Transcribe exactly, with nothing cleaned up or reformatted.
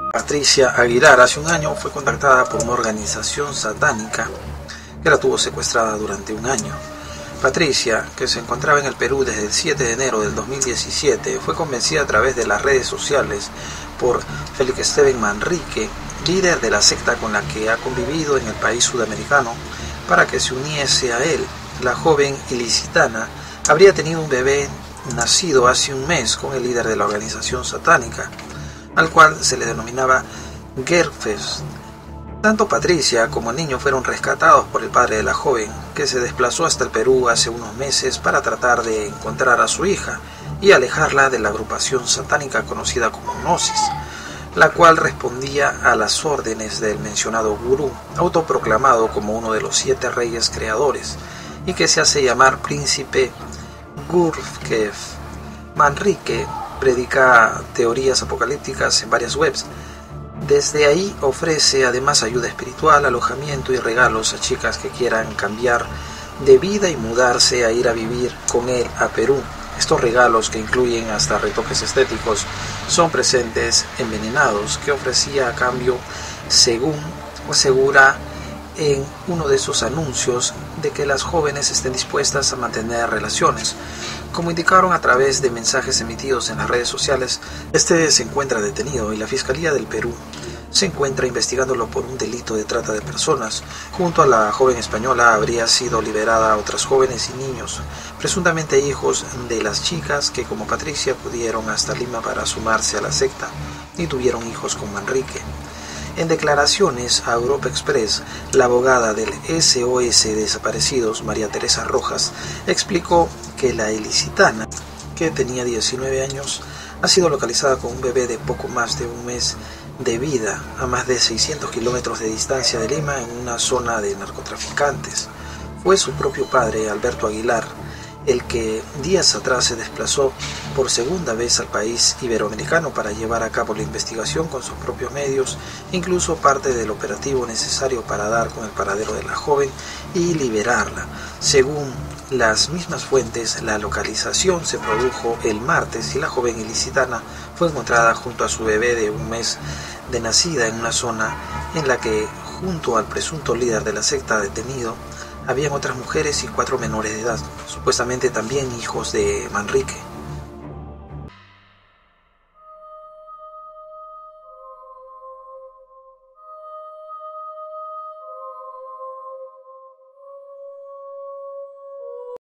Patricia Aguilar hace un año fue contactada por una organización satánica que la tuvo secuestrada durante un año. Patricia, que se encontraba en el Perú desde el siete de enero del dos mil diecisiete, fue convencida a través de las redes sociales por Félix Esteban Manrique, líder de la secta con la que ha convivido en el país sudamericano, para que se uniese a él. La joven ilicitana habría tenido un bebé nacido hace un mes con el líder de la organización satánica, al cual se le denominaba Gerfest. Tanto Patricia como el niño fueron rescatados por el padre de la joven, que se desplazó hasta el Perú hace unos meses para tratar de encontrar a su hija y alejarla de la agrupación satánica conocida como Gnosis, la cual respondía a las órdenes del mencionado gurú, autoproclamado como uno de los siete reyes creadores, y que se hace llamar Príncipe Gurdjieff. Manrique predica teorías apocalípticas en varias webs. Desde ahí ofrece además ayuda espiritual, alojamiento y regalos a chicas que quieran cambiar de vida y mudarse a ir a vivir con él a Perú. Estos regalos, que incluyen hasta retoques estéticos, son presentes envenenados que ofrecía a cambio, según asegura en uno de sus anuncios, de que las jóvenes estén dispuestas a mantener relaciones. Como indicaron a través de mensajes emitidos en las redes sociales, este se encuentra detenido y la Fiscalía del Perú se encuentra investigándolo por un delito de trata de personas. Junto a la joven española habría sido liberada a otras jóvenes y niños, presuntamente hijos de las chicas que, como Patricia, acudieron hasta Lima para sumarse a la secta y tuvieron hijos con Manrique. En declaraciones a Europa Express, la abogada del S O S Desaparecidos, María Teresa Rojas, explicó que la ilicitana, que tenía diecinueve años, ha sido localizada con un bebé de poco más de un mes de vida a más de seiscientos kilómetros de distancia de Lima, en una zona de narcotraficantes. Fue su propio padre, Alberto Aguilar, el que días atrás se desplazó por segunda vez al país iberoamericano para llevar a cabo la investigación con sus propios medios, incluso parte del operativo necesario para dar con el paradero de la joven y liberarla. Según las mismas fuentes, la localización se produjo el martes y la joven ilicitana fue encontrada junto a su bebé de un mes de nacida en una zona en la que, junto al presunto líder de la secta detenido, habían otras mujeres y cuatro menores de edad, supuestamente también hijos de Manrique.